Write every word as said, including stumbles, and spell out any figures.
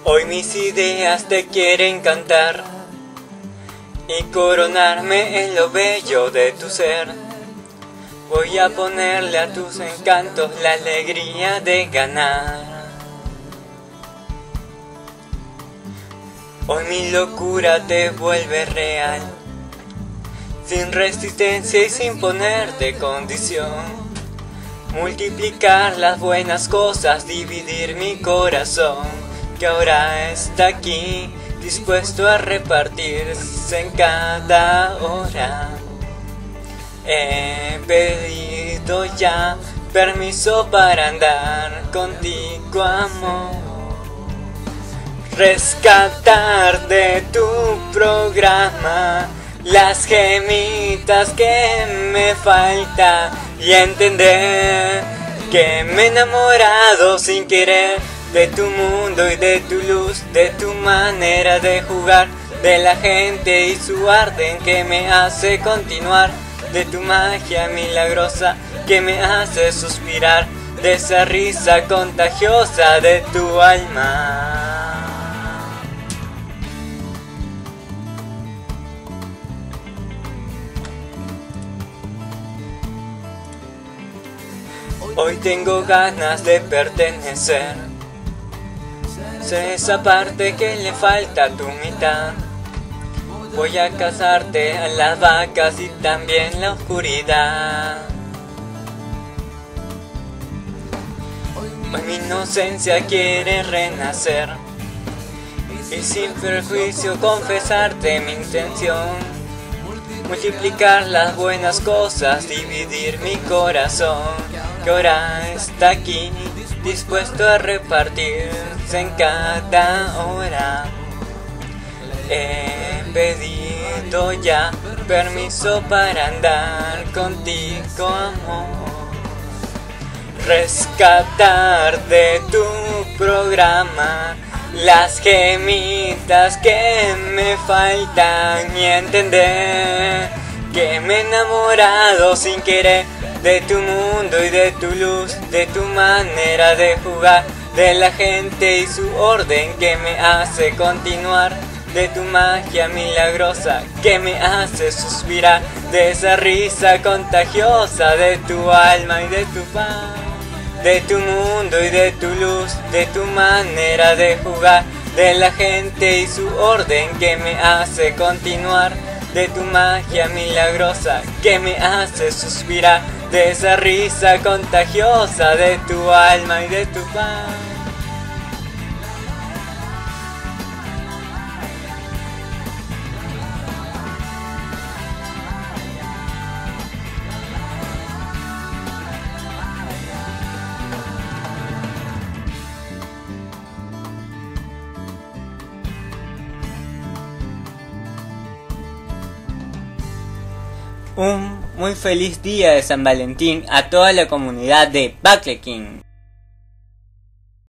Hoy mis ideas te quieren cantar y coronarme en lo bello de tu ser. Voy a ponerle a tus encantos la alegría de ganar. Hoy mi locura te vuelve real, sin resistencia y sin ponerte condición. Multiplicar las buenas cosas, dividir mi corazón, que ahora está aquí, dispuesto a repartirse en cada hora. He pedido ya permiso para andar contigo, amor. Rescatar de tu programa las gemitas que me falta y entender que me he enamorado sin querer de tu mundo y de tu luz, de tu manera de jugar, de la gente y su arte que me hace continuar, de tu magia milagrosa que me hace suspirar, de esa risa contagiosa de tu alma. Hoy tengo ganas de pertenecer, sé esa parte que le falta a tu mitad. Voy a casarte a las vacas y también la oscuridad. Hoy mi inocencia quiere renacer y sin perjuicio confesarte mi intención. Multiplicar las buenas cosas, dividir mi corazón, que ahora está aquí, dispuesto a repartirse en cada hora. He pedido ya permiso para andar contigo, amor. Rescatar de tu programa las gemitas que me faltan y entender que me he enamorado sin querer de tu mundo y de tu luz, de tu manera de jugar, de la gente y su orden que me hace continuar, de tu magia milagrosa que me hace suspirar, de esa risa contagiosa de tu alma y de tu paz, de tu mundo y de tu luz, de tu manera de jugar, de la gente y su orden que me hace continuar, de tu magia milagrosa que me hace suspirar, de esa risa contagiosa de tu alma y de tu paz. Un muy feliz día de San Valentín a toda la comunidad de Buckle King.